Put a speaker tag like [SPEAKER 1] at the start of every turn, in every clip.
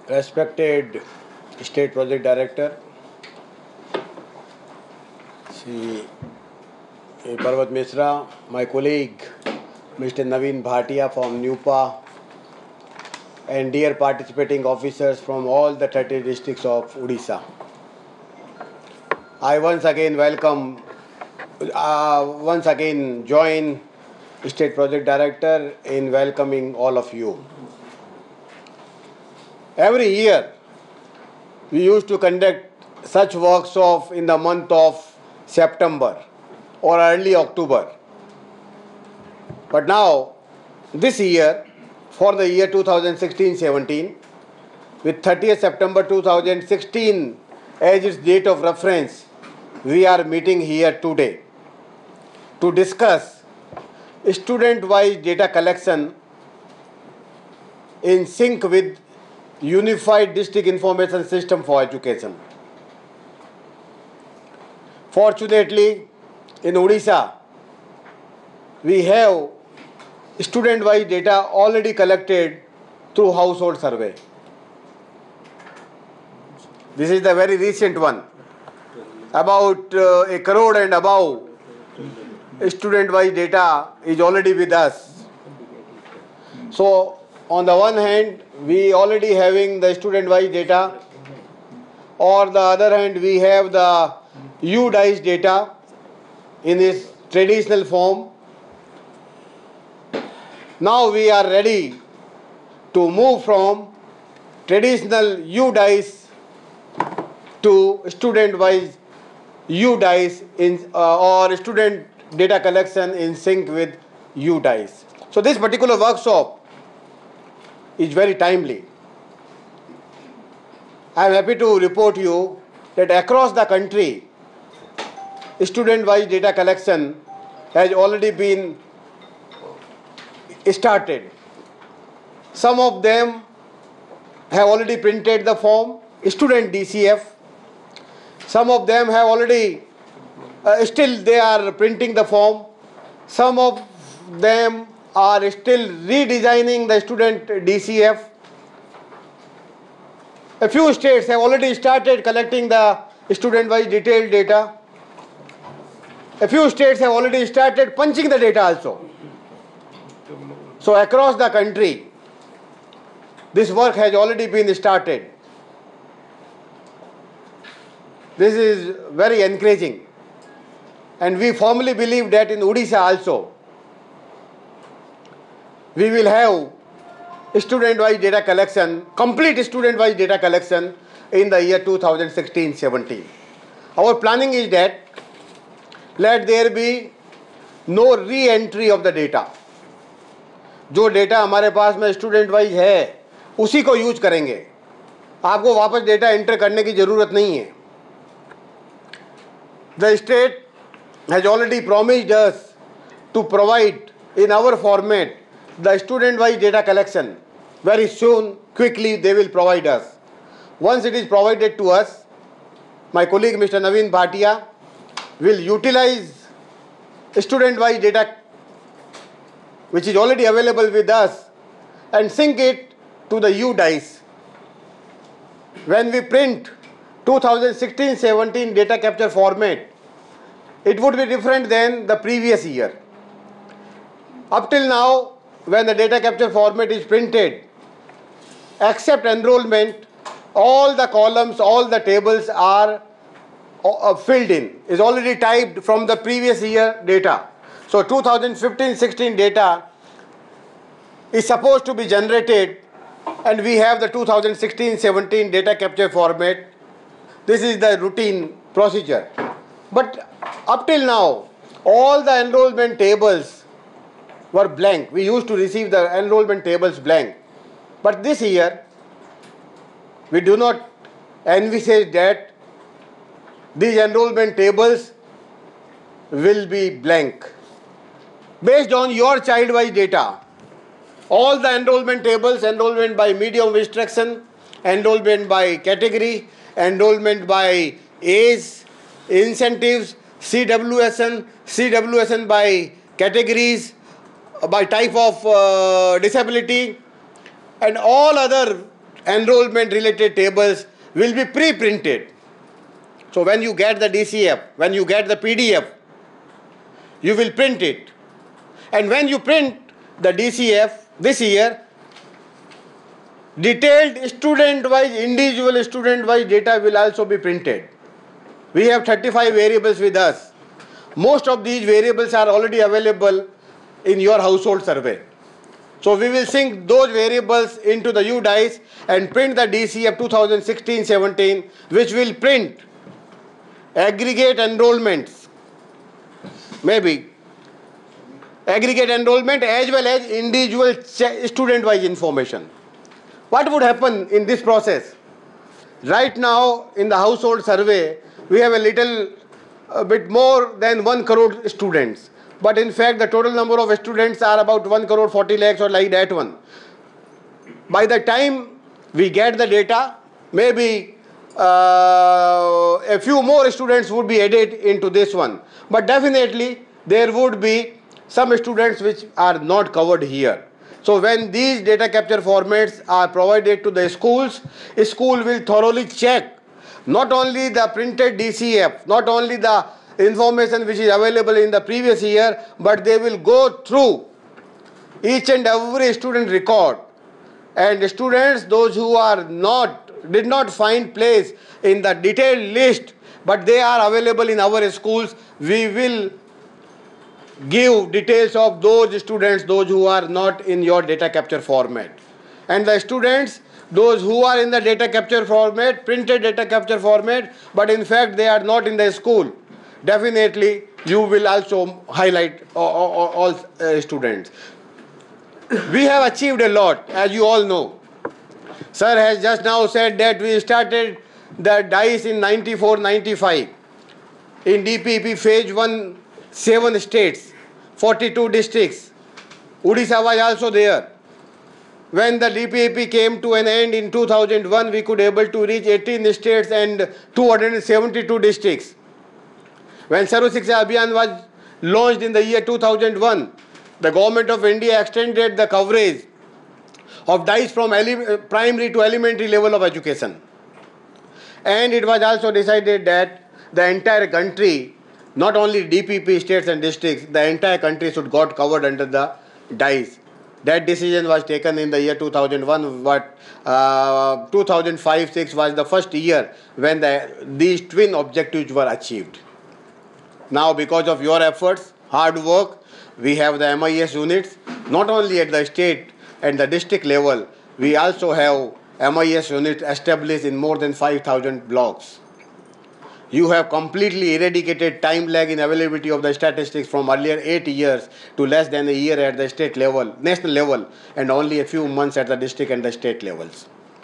[SPEAKER 1] Respected State Project Director, Shri Bhubaneswar, my colleague Mr. Naveen Bhatia from NUEPA, and dear participating officers from all the 30 districts of Odisha. I once again join State Project Director in welcoming all of you. Every year, we used to conduct such workshops in the month of September or early October. But now, this year, for the year 2016-17, with 30th September 2016 as its date of reference, we are meeting here today to discuss student-wise data collection in sync with Unified District Information System for Education. Fortunately, in Odisha, we have student-wise data already collected through household survey. This is the very recent one. About a crore and above student-wise data is already with us. So, on the one hand, we already having the student-wise data, or the other hand, we have the U-DISE data in its traditional form. Now we are ready to move from traditional U-DISE to student-wise U-DISE or student data collection in sync with U-DISE. So this particular workshop is very timely. I am happy to report you that across the country, student-wise data collection has already been started. Some of them have already printed the form, student DCF. Some of them have already, still they are printing the form. Some of them are still redesigning the student DCF. A few states have already started collecting the student-wise detailed data. A few states have already started punching the data also. So across the country, this work has already been started. This is very encouraging. And we firmly believe that in Odisha also, we will have student-wise data collection, complete student-wise data collection in the year 2016-17. Our planning is that let there be no re-entry of the data. जो data हमारे पास में student wise है उसी को use करेंगे, आपको वापस डेटा एंटर करने की जरूरत नहीं है. The state has already promised us to provide in our format the student-wise data collection. Very soon, quickly, they will provide us. Once it is provided to us, my colleague Mr. Naveen Bhatia will utilize student-wise data which is already available with us and sync it to the U-DISE. When we print 2016-17 data capture format, it would be different than the previous year. Up till now, when the data capture format is printed, except enrollment, all the columns, all the tables are filled in, is already typed from the previous year data. So 2015-16 data is supposed to be generated, and we have the 2016-17 data capture format. This is the routine procedure. But up till now, all the enrollment tables were blank. We used to receive the enrollment tables blank. But this year, we do not envisage that these enrollment tables will be blank. Based on your child-wise data, all the enrollment tables, enrollment by medium of instruction, enrollment by category, enrollment by age, incentives, CWSN by categories, by type of disability, and all other enrollment related tables will be pre-printed. So when you get the DCF, when you get the PDF, you will print it. And when you print the DCF this year, detailed student-wise, individual student-wise data will also be printed. We have 35 variables with us. Most of these variables are already available in your household survey. So we will sync those variables into the U-DISE and print the DCF 2016-17, which will print aggregate enrollments, maybe aggregate enrollment as well as individual student-wise information. What would happen in this process? Right now in the household survey, we have a bit more than 1 crore students. But in fact, the total number of students are about 1 crore 40 lakhs or like that one. By the time we get the data, maybe a few more students would be added into this one. But definitely, there would be some students which are not covered here. So when these data capture formats are provided to the schools, school will thoroughly check not only the printed DCF, not only the information which is available in the previous year, but they will go through each and every student record. And students, those who are did not find place in the detailed list, but they are available in our schools, we will give details of those students, those who are not in your data capture format. And the students, those who are in the data capture format, printed data capture format, but in fact they are not in the school, definitely you will also highlight all students. We have achieved a lot, as you all know. Sir has just now said that we started the DICE in 94-95. In DPP phase 1, 7 states, 42 districts. Odisha was also there. When the DPP came to an end in 2001, we could able to reach 18 states and 272 districts. When Sarva Shiksha Abhiyan was launched in the year 2001, the government of India extended the coverage of DICE from primary to elementary level of education. And it was also decided that the entire country, not only DPP states and districts, the entire country should got covered under the DICE. That decision was taken in the year 2001, but 2005-06 was the first year when these twin objectives were achieved. Now, because of your efforts, hard work, we have the MIS units, not only at the state and the district level, we also have MIS units established in more than 5,000 blocks. You have completely eradicated time lag in availability of the statistics from earlier 8 years to less than a year at the state level, national level, and only a few months at the district and the state levels.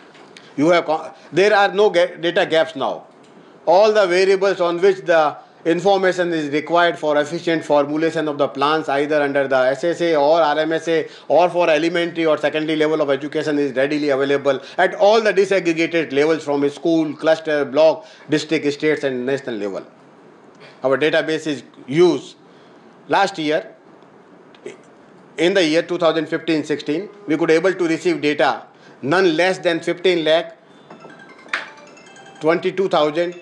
[SPEAKER 1] There are no data gaps now. All the variables on which the information is required for efficient formulation of the plans, either under the SSA or RMSA or for elementary or secondary level of education, is readily available at all the disaggregated levels from school, cluster, block, district, states and national level. Our database is used. Last year, in the year 2015-16, we could able to receive data none less than 15 lakh 22,000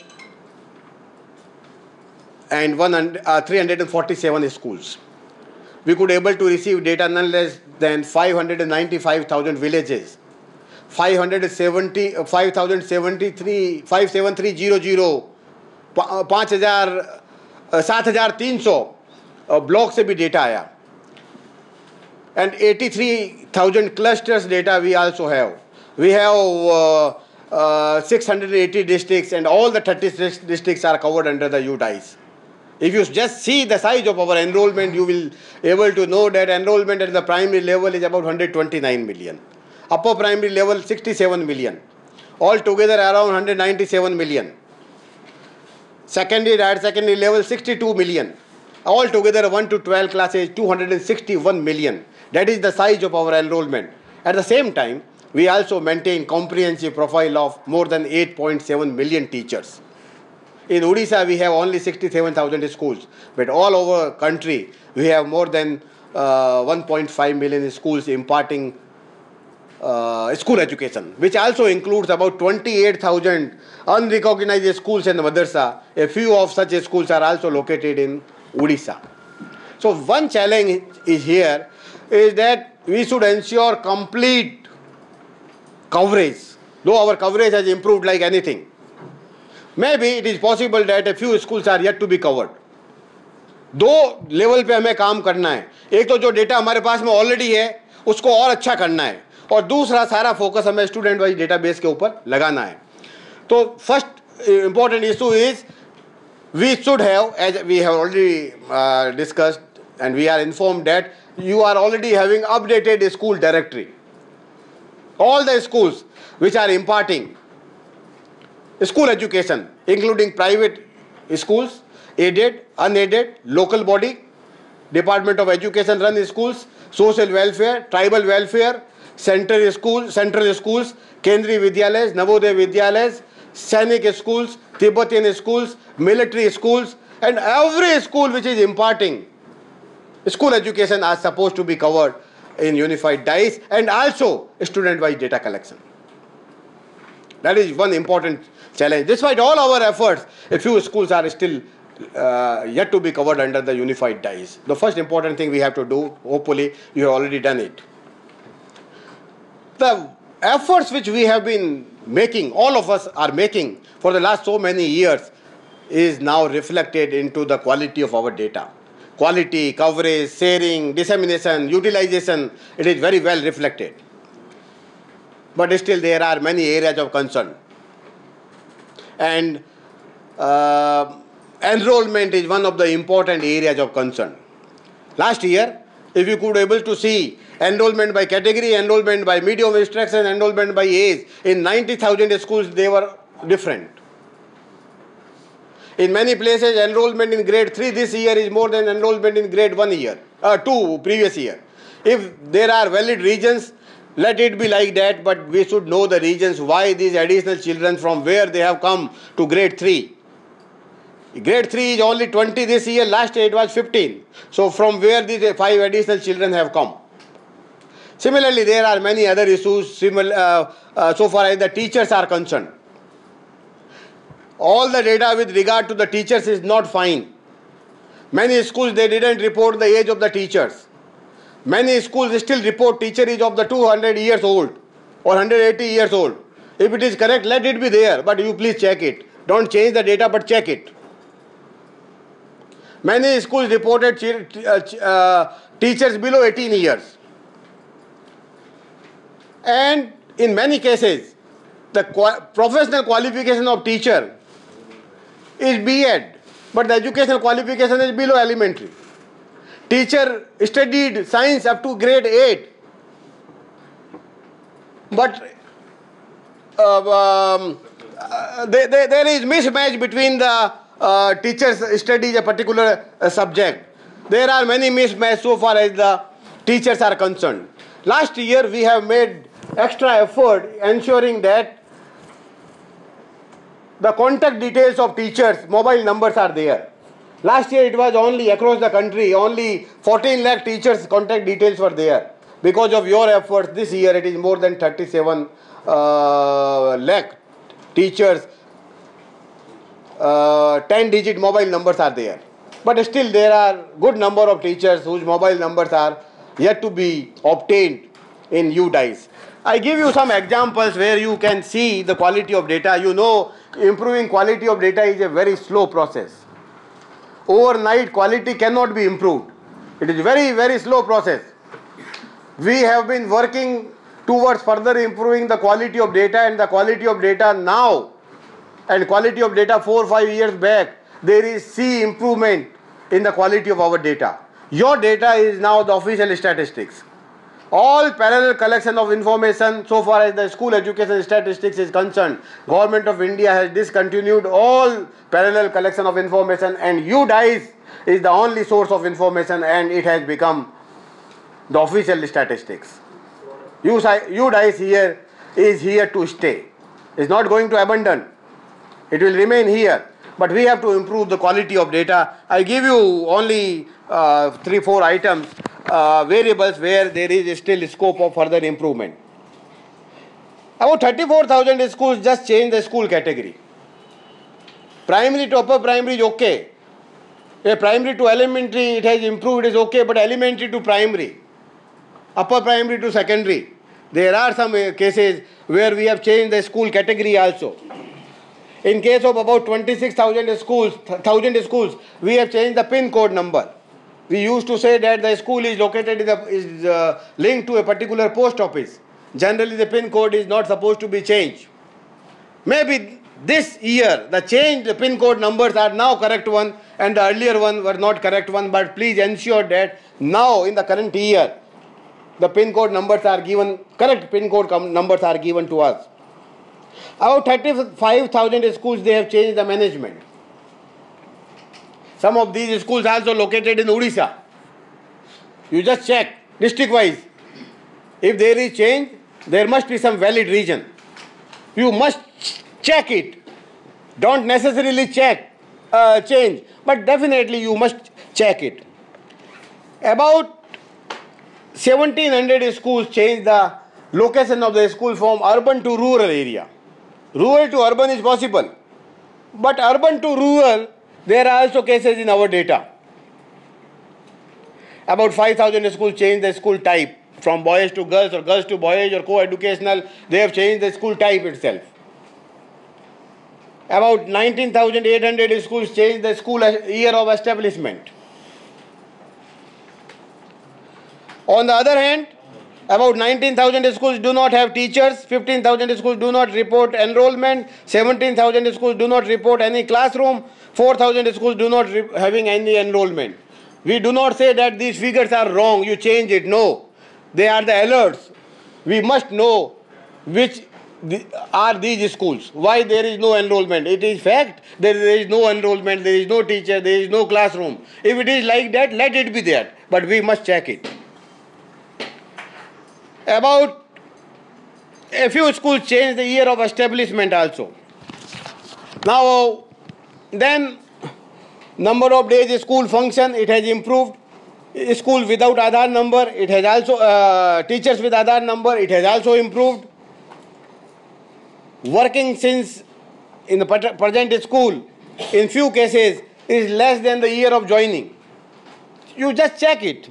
[SPEAKER 1] and 347 schools. We could able to receive data none less than 595,000 villages, 5,7300, 7,300 blocks से भी data आया, and 83,000 clusters data we also have. We have 680 districts, and all the 36 districts are covered under the U-DISE. If you just see the size of our enrollment, you will able to know that enrollment at the primary level is about 129 million. Upper primary level 67 million. Altogether around 197 million. Secondary level 62 million. Altogether 1 to 12 classes 261 million. That is the size of our enrollment. At the same time, we also maintain comprehensive profile of more than 8.7 million teachers. In Odisha, we have only 67,000 schools, but all over country, we have more than 1.5 million schools imparting school education, which also includes about 28,000 unrecognized schools in the madrasa. A few of such schools are also located in Odisha. So one challenge is here is that we should ensure complete coverage, though our coverage has improved like anything. Maybe it is possible that a few schools are yet to be covered. दो level पे हमें काम करना है. एक तो जो data हमारे पास में ऑलरेडी है उसको और अच्छा करना है, और दूसरा सारा फोकस हमें स्टूडेंट वाइज डेटाबेस के ऊपर लगाना है. तो first important issue is we should have, as we have already discussed and we are informed that you are already having updated school directory. All the schools which are imparting school education, including private schools, aided, unaided, local body, Department of Education run schools, social welfare, tribal welfare, central schools, Kendriya Vidyalayas, Navodaya Vidyalayas, Sainik schools, Tibetan schools, military schools, and every school which is imparting school education are supposed to be covered in unified DISE, and also student-wise data collection. That is one important challenge. Despite all our efforts, a few schools are still yet to be covered under the unified DISE. The first important thing we have to do, hopefully you have already done it. The efforts which we have been making, all of us are making for the last so many years, is now reflected into the quality of our data. Quality, coverage, sharing, dissemination, utilization, it is very well reflected. But still there are many areas of concern. And enrollment is one of the important areas of concern. Last year, if you could able to see enrollment by category, enrollment by medium of instruction, enrollment by age, in 90,000 schools they were different. In many places, enrollment in grade 3 this year is more than enrollment in grade 2 previous year. If there are valid reasons, let it be like that, but we should know the reasons why these additional children, from where they have come to grade 3. Grade 3 is only 20 this year, last year it was 15. So from where these 5 additional children have come. Similarly, there are many other issues so far as the teachers are concerned. All the data with regard to the teachers is not fine. Many schools, they didn't report the age of the teachers. Many schools still report teacher age of the 200 years old or 180 years old. If it is correct, let it be there, but you please check it. Don't change the data, but check it. Many schools reported teachers below 18 years. And in many cases, the professional qualification of teacher is B.Ed, but the educational qualification is below elementary. Teacher studied science up to grade 8, but there is mismatch between the teachers studies a particular subject. There are many mismatches so far as the teachers are concerned. Last year we have made extra effort ensuring that the contact details of teachers, mobile numbers are there. Last year it was only across the country, only 14 lakh teachers contact details were there. Because of your efforts, this year it is more than 37 lakh teachers, 10-digit mobile numbers are there. But still there are good number of teachers whose mobile numbers are yet to be obtained in U-DISE. I give you some examples where you can see the quality of data. You know, improving quality of data is a very slow process. Overnight quality cannot be improved. It is very, very slow process. We have been working towards further improving the quality of data, and the quality of data now and quality of data 4 or 5 years back, there is see improvement in the quality of our data. Your data is now the official statistics. All parallel collection of information so far as the school education statistics is concerned, Government of India has discontinued all parallel collection of information, and U-DISE is the only source of information, and it has become the official statistics. U-DISE here is here to stay. It's not going to abandon. It will remain here. But we have to improve the quality of data. I give you only 3-4 items, variables where there is still scope of further improvement. About 34,000 schools just changed the school category. Primary to upper primary is okay. Primary to elementary, it has improved, it is okay, but elementary to primary, upper primary to secondary, there are some cases where we have changed the school category also. In case of about 26,000 schools, we have changed the pin code number. We used to say that the school is located linked to a particular post office. Generally, the pin code is not supposed to be changed. Maybe this year, the changed pin code numbers are now correct one, and the earlier one were not correct one. But please ensure that now in the current year, the pin code numbers are given, correct pin code numbers are given to us. About 35,000 schools, they have changed the management. Some of these schools also located in Odisha. You just check district-wise. If there is change, there must be some valid reason. You must check it. Don't necessarily check change, but definitely you must check it. About 1,700 schools changed the location of the school from urban to rural area. Rural to urban is possible, but urban to rural, there are also cases in our data. About 5,000 schools changed the school type from boys to girls or girls to boys or co-educational. They have changed the school type itself. About 19,800 schools changed the school year of establishment. On the other hand, about 19,000 schools do not have teachers, 15,000 schools do not report enrollment, 17,000 schools do not report any classroom, 4,000 schools do not having any enrollment. We do not say that these figures are wrong, you change it. No, they are the alerts. We must know which are these schools, why there is no enrollment. It is fact, there is no enrollment, there is no teacher, there is no classroom. If it is like that, let it be there, but we must check it. About a few schools changed the year of establishment also. Now, then number of days school function, it has improved. School without Aadhaar number, it has also, teachers with Aadhaar number, it has also improved. Working since in the present school, in few cases, is less than the year of joining. You just check it.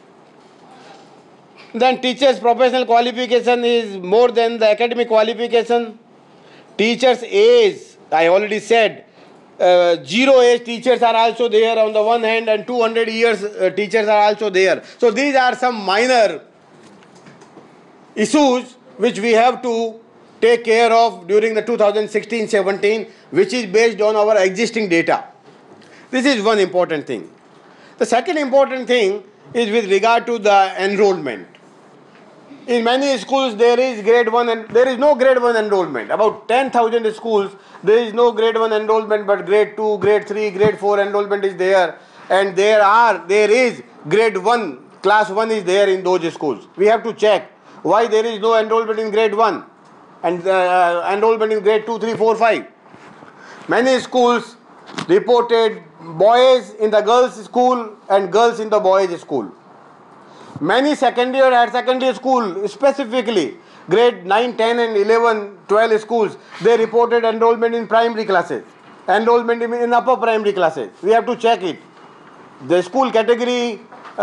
[SPEAKER 1] Then teachers' professional qualification is more than the academic qualification. Teachers' age, I already said, 0 age teachers are also there on the one hand, and 200 years teachers are also there. So these are some minor issues which we have to take care of during the 2016-17, which is based on our existing data. This is one important thing. The second important thing is with regard to the enrollment. In many schools, there is grade 1 and there is no grade 1 enrollment. About 10,000 schools, there is no grade 1 enrollment, but grade 2, grade 3, grade 4 enrollment is there. And there is grade 1, class 1 is there in those schools. We have to check why there is no enrollment in grade 1 and enrollment in grade 2, 3, 4, 5. Many schools reported boys in the girls' school and girls in the boys' school. Many secondary or higher secondary school, specifically grade 9, 10 and 11, 12 schools, they reported enrollment in primary classes, enrollment in upper primary classes. We have to check it. The school category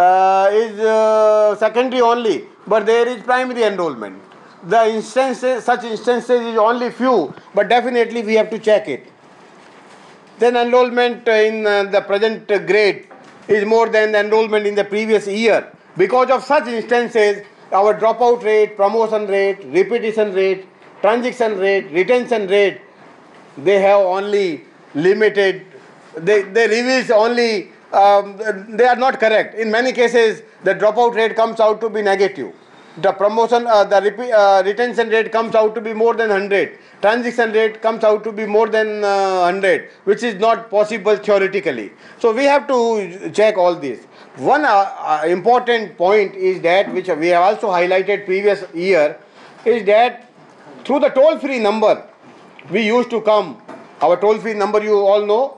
[SPEAKER 1] is secondary only, but there is primary enrollment. The instances, such instances is only few, but definitely we have to check it. Then enrollment in the present grade is more than the enrollment in the previous year. Because of such instances, our dropout rate, promotion rate, repetition rate, transition rate, retention rate, they have only limited, they reveal only, they are not correct. In many cases, the dropout rate comes out to be negative. The promotion, retention rate comes out to be more than 100. Transition rate comes out to be more than 100, which is not possible theoretically. So we have to check all this. One important point is that, which we have also highlighted previous year, is that through the toll-free number, we used to come, our toll-free number you all know,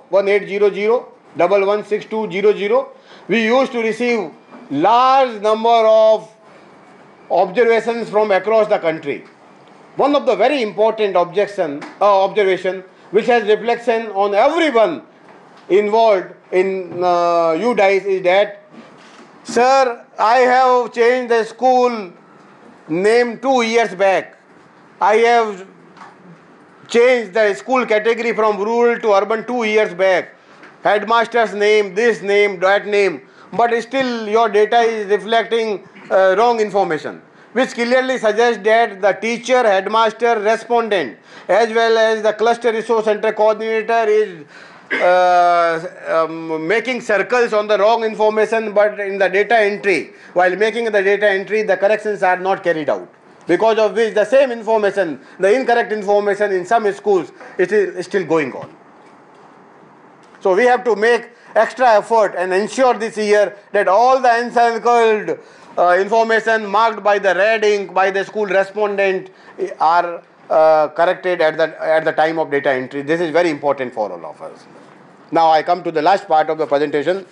[SPEAKER 1] 1800-116200, we used to receive large number of observations from across the country. One of the very important observation which has reflection on everyone involved in U-DISE is that, sir, I have changed the school name 2 years back. I have changed the school category from rural to urban 2 years back. Headmaster's name, this name, that name. But still your data is reflecting wrong information, which clearly suggests that the teacher, headmaster, respondent, as well as the cluster resource center coordinator is making circles on the wrong information, but in the data entry, while making the data entry, the corrections are not carried out. Because of which the same information, the incorrect information in some schools, it is still going on. So we have to make extra effort and ensure this year that all the encircled information marked by the red ink by the school respondent are corrected at the time of data entry. This is very important for all of us. Now I come to the last part of the presentation.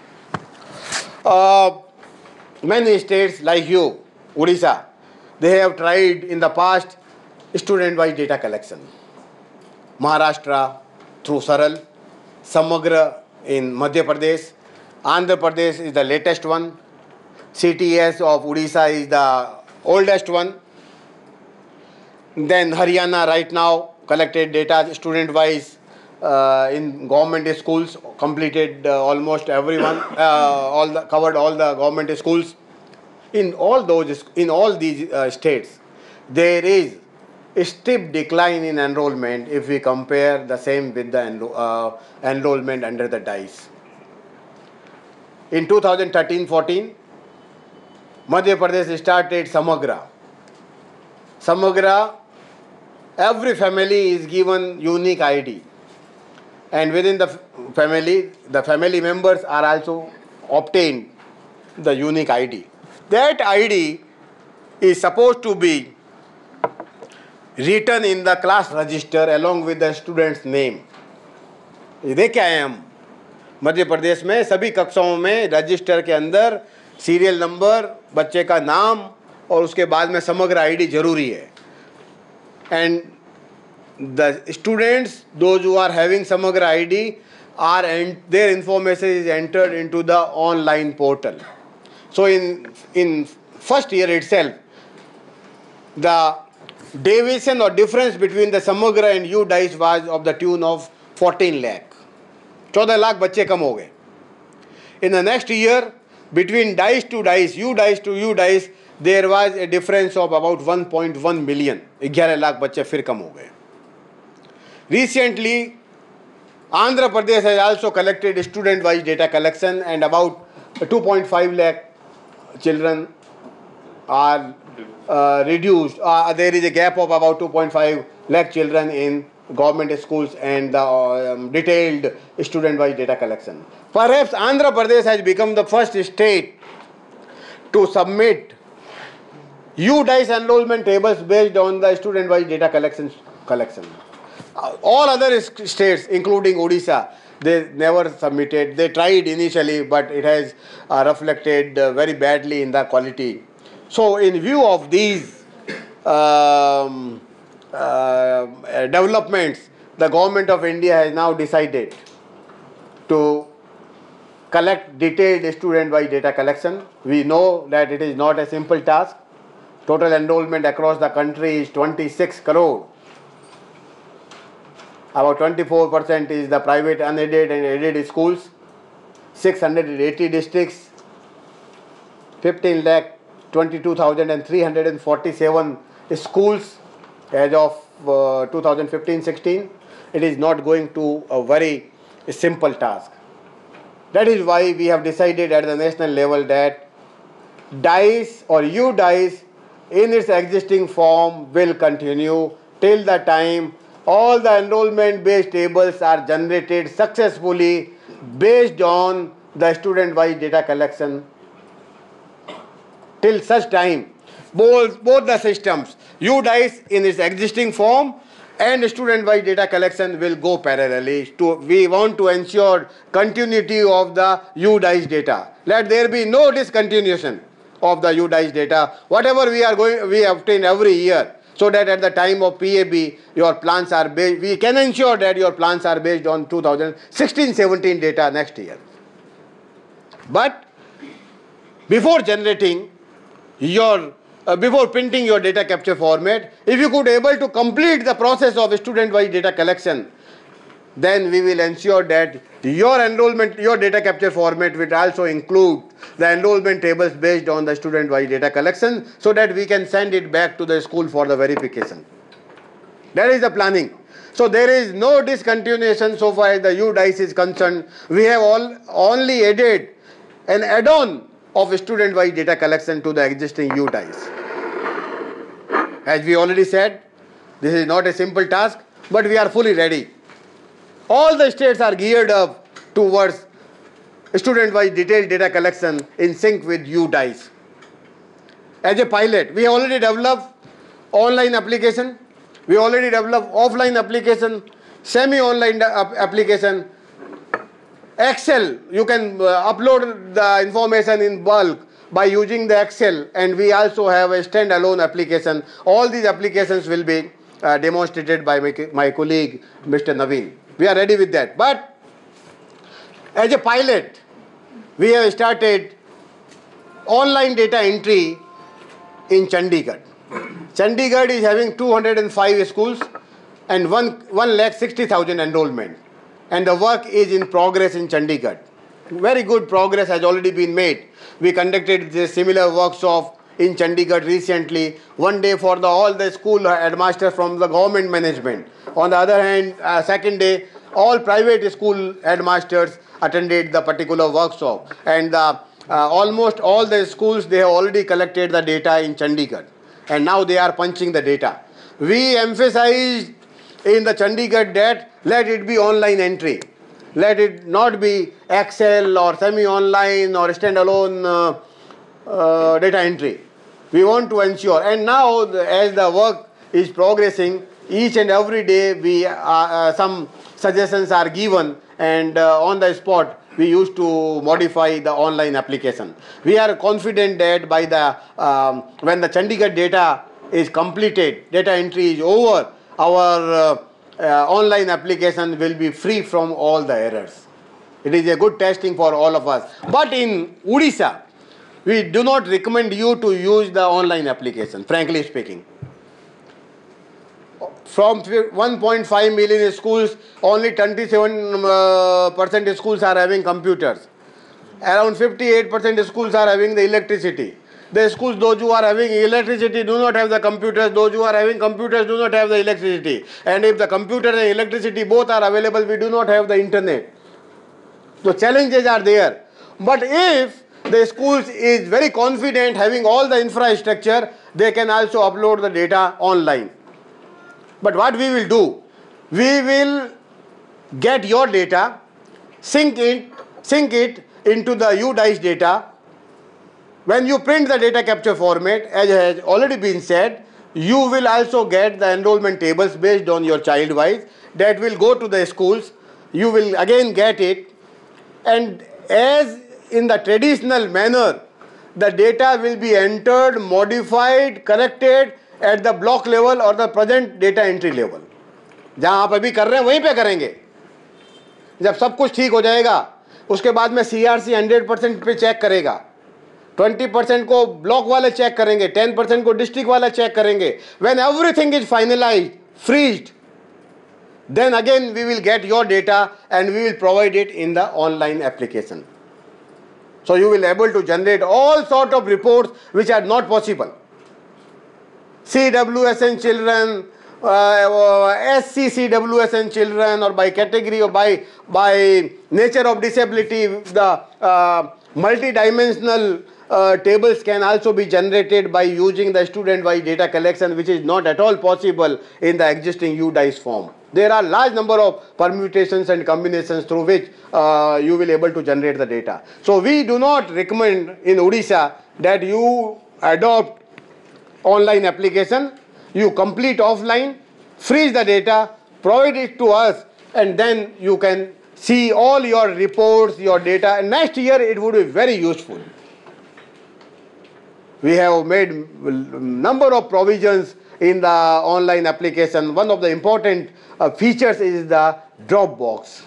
[SPEAKER 1] Many states like you, Odisha, they have tried in the past student-wise data collection. Maharashtra through Saral, Samagra in Madhya Pradesh, Andhra Pradesh is the latest one, CTS of Odisha is the oldest one. Then Haryana right now collected data student-wise in government schools, completed almost everyone, covered all the government schools. In all these states, there is a steep decline in enrollment if we compare the same with the enrollment under the DISE. In 2013-14, Madhya Pradesh started Samagra. Samagra, every family is given unique ID. And within the family members are also obtained the unique ID. That ID is supposed to be written in the class register along with the student's name. देखे आए हम मध्य प्रदेश में सभी कक्षाओं में register के अंदर serial number, बच्चे का नाम और उसके बाद में समग्र आईडी जरूरी है. And the students, those who are having Samagra ID, their information is entered into the online portal. So in first year itself, the deviation or difference between the Samagra and U-DISE was of the tune of 14 lakh. 14 lakh बच्चे कम हो गए. In the next year, between DISE to DISE, U-DISE to U-DISE, there was a difference of about 1.1 million. 11 lakh बच्चे फिर कम हो गए. Recently, Andhra Pradesh has also collected student-wise data collection, and about 2.5 lakh children are reduced. There is a gap of about 2.5 lakh children in government schools and the detailed student-wise data collection. Perhaps Andhra Pradesh has become the first state to submit U-DISE enrollment tables based on the student-wise data collection. All other states, including Odisha, they never submitted. They tried initially, but it has reflected very badly in the quality. So in view of these developments, the government of India has now decided to collect detailed student-wise data collection. We know that it is not a simple task. Total enrollment across the country is 26 crore. About 24% is the private, unaided and aided schools. 680 districts. 15,22,347 schools as of 2015-16. It is not going to a very simple task. That is why we have decided at the national level that DISE or U-DISE in its existing form will continue till the time all the enrollment based tables are generated successfully based on the student-wise data collection. Till such time, both the systems, U-DISE in its existing form and student-wise data collection will go parallelly. We want to ensure continuity of the U-DISE data. Let there be no discontinuation of the U-DISE data. Whatever we obtain every year, so that at the time of PAB, your plans are based, we can ensure that your plans are based on 2016-17 data next year. But before generating your, before printing your data capture format, if you could able to complete the process of student-wise data collection, then we will ensure that your enrollment, your data capture format will also include the enrollment tables based on the student-wise data collection, so that we can send it back to the school for the verification. That is the planning. So there is no discontinuation so far as the U-DISE is concerned. We have only added an add-on of student-wise data collection to the existing U-DISE. As we already said, this is not a simple task, but we are fully ready. All the states are geared up towards student-wise detailed data collection in sync with U-DISE. As a pilot, we already developed online application, we already developed offline application, semi-online application. Excel, you can upload the information in bulk by using the Excel, and we also have a standalone application. All these applications will be demonstrated by my colleague, Mr. Naveen. We are ready with that. But as a pilot, we have started online data entry in Chandigarh. Chandigarh is having 205 schools and 1,60,000 enrollment. And the work is in progress in Chandigarh. Very good progress has already been made. We conducted this similar workshop in Chandigarh recently, one day for all the school headmasters from the government management. On the other hand, second day, all private school headmasters attended the particular workshop. And almost all the schools, they have already collected the data in Chandigarh. And now they are punching the data. We emphasized in the Chandigarh that let it be online entry. Let it not be Excel or semi-online or standalone data entry. We want to ensure. And now, as the work is progressing, each and every day we some suggestions are given, and on the spot we used to modify the online application. We are confident that by the when the Chandigarh data is completed, data entry is over, our online application will be free from all the errors. It is a good testing for all of us. But in Odisha, we do not recommend you to use the online application, frankly speaking. From 1.5 million schools, only 27% schools are having computers. Around 58% schools are having the electricity. The schools, those who are having electricity do not have the computers. Those who are having computers do not have the electricity. And if the computer and electricity both are available, we do not have the internet. So challenges are there. But if the schools is very confident having all the infrastructure, they can also upload the data online. But what we will do, we will get your data, sync it into the U-DISE data. When you print the data capture format, as has already been said, you will also get the enrollment tables based on your child-wise. That will go to the schools. You will again get it. And as in the traditional manner, the data will be entered, modified, corrected at the block level or the present data entry level. जहाँ आप अभी कर रहे हैं वहीं पे करेंगे. जब सब कुछ ठीक हो जाएगा, उसके बाद में CRC 100% पे चेक करेगा. 20% को ब्लॉक वाले चेक करेंगे, 10% को डिस्ट्रिक्ट वाला चेक करेंगे. When everything is finalized, freezed, then again we will get your data and we will provide it in the online application. So you will be able to generate all sort of reports which are not possible. CWSN children, SCCWSN children, or by category or by nature of disability, the multi-dimensional tables can also be generated by using the student-wise data collection, which is not at all possible in the existing U-DISE form. There are large number of permutations and combinations through which you will be able to generate the data. So we do not recommend in Odisha that you adopt online application. You complete offline, freeze the data, provide it to us, and then you can see all your reports, your data, and next year it would be very useful. We have made number of provisions in the online application, one of the important features is the drop box.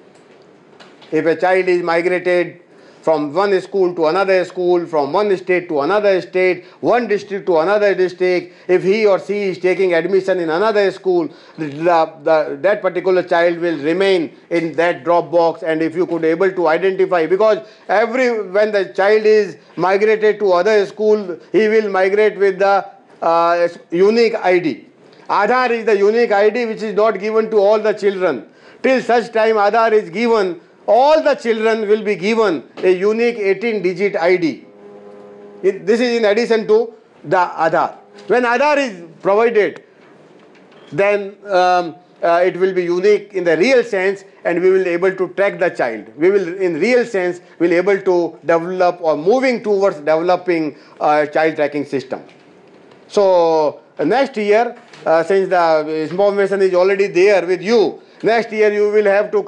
[SPEAKER 1] If a child is migrated from one school to another school, from one state to another state, one district to another district, if he or she is taking admission in another school, that particular child will remain in that drop box. And if you could able to identify, because when the child is migrated to other school, he will migrate with the unique ID. Aadhaar is the unique ID which is not given to all the children. Till such time Aadhaar is given, all the children will be given a unique 18-digit ID. This is in addition to the Aadhaar. When Aadhaar is provided, then it will be unique in the real sense, and we will be able to track the child. We will, in real sense, will be able to develop or moving towards developing a child tracking system. So next year, since the information is already there with you, next year you will have to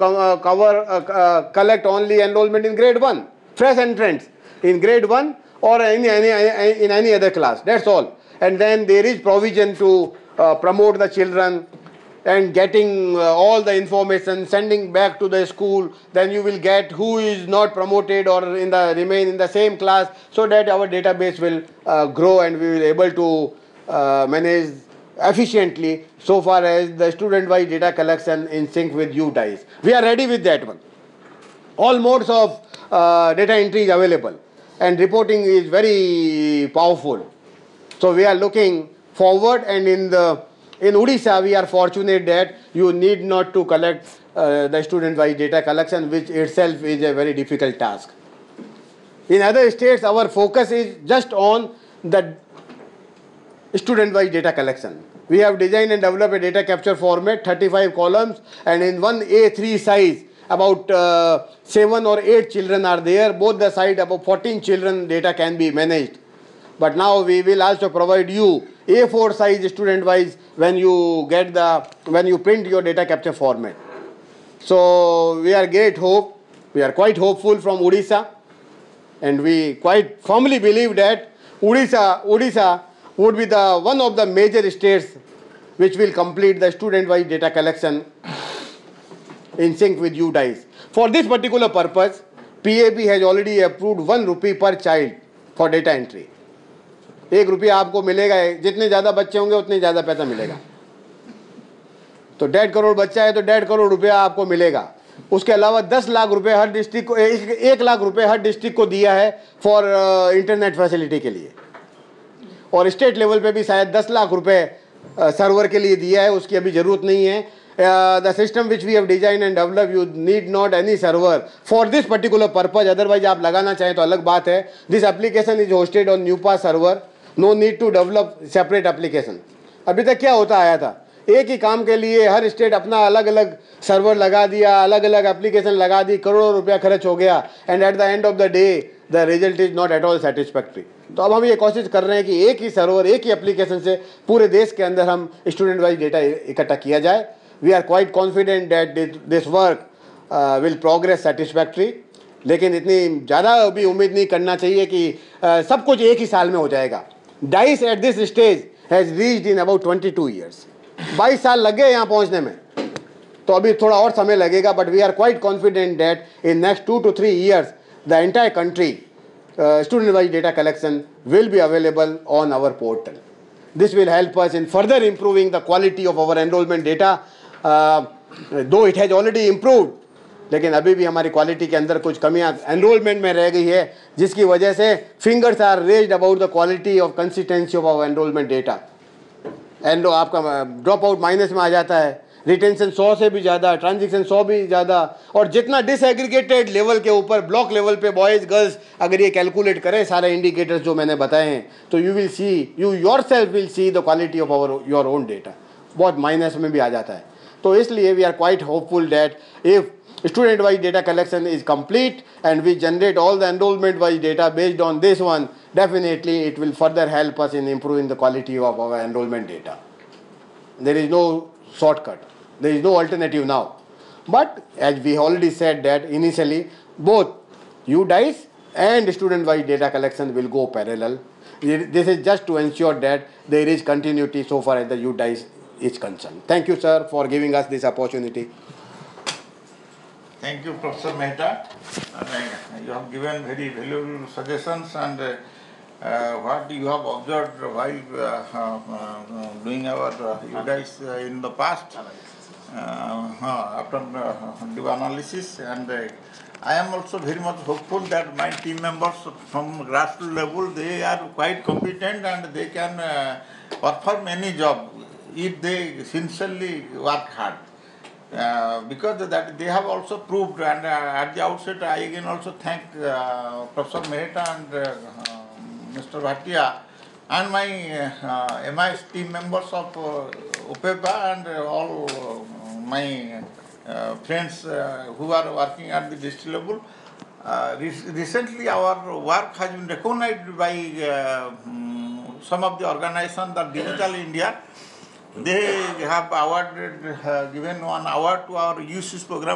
[SPEAKER 1] collect only enrollment in grade 1, fresh entrants in grade 1 or in any other class. That's all. And then there is provision to promote the children and getting all the information, sending back to the school. Then you will get who is not promoted or remain in the same class, so that our database will grow and we will able to manage efficiently so far as the student-wise data collection in sync with U-DISE. We are ready with that one. All modes of data entry is available, and reporting is very powerful. So we are looking forward, and in Odisha we are fortunate that you need not to collect the student-wise data collection, which itself is a very difficult task. In other states our focus is just on the student-wise data collection. We have designed and developed a data capture format, 35 columns, and in one A3 size, about 7 or 8 children are there. Both the side, about 14 children data can be managed. But now we will also provide you A4 size student-wise when you print your data capture format. So we are quite hopeful from Odisha, and we quite firmly believe that Odisha would be one of the major states which will complete the student-wise data collection in sync with U-DISE. For this particular purpose, PAB has already approved 1 rupee per child for data entry. 1 रुपया आपको मिलेगा, जितने ज़्यादा बच्चे होंगे उतने ज़्यादा पैसा मिलेगा. तो 1.5 करोड़ बच्चा है तो 1.5 करोड़ रुपया आपको मिलेगा. उसके अलावा 10 लाख रुपए हर डिस्ट्रिक्ट को, 1 लाख रुपए हर डिस्ट्रिक्ट को दिया है फॉर इंटरनेट फैसिलिटी के लिए. और स्टेट लेवल पे भी शायद 10 लाख रुपए सर्वर के लिए दिया है, उसकी अभी ज़रूरत नहीं है. The system which we have designed and developed, you need not any server for this particular purpose. Otherwise आप लगाना चाहें तो अलग बात है. This application is hosted on NUEPA server. No need to develop separate application. अभी तक क्या होता आया था, एक ही काम के लिए हर स्टेट अपना अलग अलग सर्वर लगा दिया, अलग अलग एप्लीकेशन लगा दी, करोड़ों रुपया खर्च हो गया, and at the end of the day the result is not at all satisfactory. तो अब हम ये कोशिश कर रहे हैं कि एक ही सर्वर, एक ही एप्लीकेशन से पूरे देश के अंदर हम स्टूडेंट वाइज डेटा इकट्ठा किया जाए. We are quite confident that this work will progress satisfactory. लेकिन इतनी ज़्यादा भी उम्मीद नहीं करना चाहिए कि सब कुछ एक ही साल में हो जाएगा. Dice at this stage has reached in about 22 years. 22 साल लग गए यहाँ पहुँचने में, तो अभी थोड़ा और समय लगेगा. But we are quite confident that in next 2 to 3 years the entire country student wise data collection will be available on our portal. This will help us in further improving the quality of our enrollment data. Though it has already improved, लेकिन अभी भी हमारी quality के अंदर कुछ कमियां enrolment में रह गई है, जिसकी वजह से fingers are raised about the quality of consistency of our enrolment data. And आपका ड्रॉप आउट माइनस में आ जाता है, रिटेंशन 100 से भी ज़्यादा, ट्रांजेक्शन 100 भी ज़्यादा. और जितना डिसएग्रीगेटेड लेवल के ऊपर, ब्लॉक लेवल पे बॉयज़ गर्ल्स अगर ये कैलकुलेट करें सारे इंडिकेटर्स जो मैंने बताए हैं, तो you will see, you yourself will see the quality of your own data बहुत माइनस में भी आ जाता है. तो इसलिए we are quite hopeful that if student wise data collection is complete and we generate all the enrollment wise data based on this one, definitely it will further help us in improving the quality of our enrollment data. There is no shortcut, there is no alternative now. But as we already said that initially both U-DISE and student wise data collection will go parallel. This is just to ensure that there is continuity so far as the U-DISE is concerned. Thank you, sir, for giving us this opportunity.
[SPEAKER 2] Thank you, Professor Mehta. You have given very valuable suggestions, and what you have observed while doing our U-DISE in the past after due analysis, and I am also very much hopeful that my team members from grassroots level, they are quite competent and they can perform any job if they sincerely work hard. Because that they have also proved, and at the outset I again also thank Professor Mehta and Mr. Bhatia and my MIS team members of OPEPA and all my friends who are working at the district level. Recently our work has been recognized by some of the organizations, the Digital India. They have awarded, given one award to our UC's program.